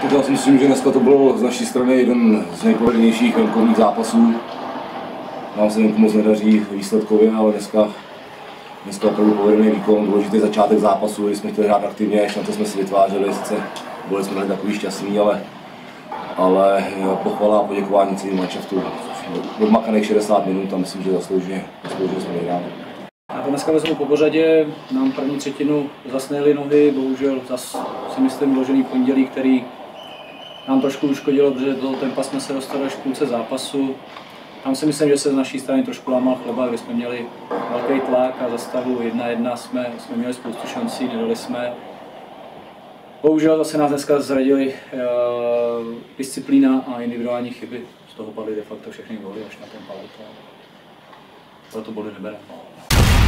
Já si myslím, že dneska to bylo z naší strany jeden z nejpovedenějších venkovních zápasů. Nám se moc nedaří výsledkově, ale dneska opravdu povedený výkon, důležitý začátek zápasu, kdy jsme chtěli hrát aktivně, na to jsme si vytvářeli, sice byli jsme takový šťastní, ale pochvala a poděkování celým manšaftu. Odmakaných 60 minut a myslím, že zaslouženě jsme vyhráli. Já to dneska vezmu po pořadě, nám první třetinu zasnejly nohy, bohužel zase si myslím vložený pondělí, který nám trošku uškodilo, protože do tempa jsme se dostali až v půlce zápasu. Tam si myslím, že se z naší strany trošku lámal chleba, kdy jsme měli velký tlak a za stavu 1-1 jsme měli spoustu šancí, nedali jsme. Bohužel zase nás dneska zradili disciplína a individuální chyby. Z toho padly de facto všechny góly až na ten palec. Proto body nebereme.